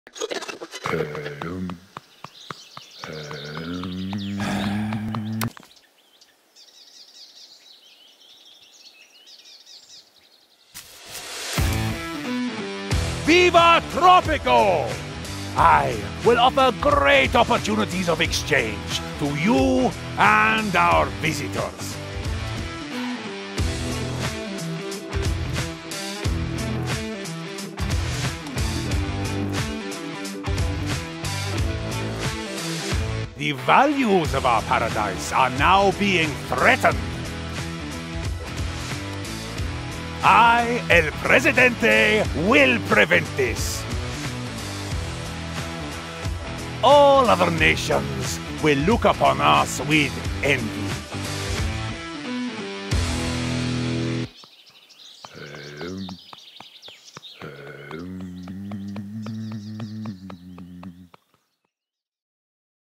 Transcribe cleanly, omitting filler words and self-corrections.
Viva Tropico! I will offer great opportunities of exchange to you and our visitors. The values of our paradise are now being threatened. I, El Presidente, will prevent this. All other nations will look upon us with envy.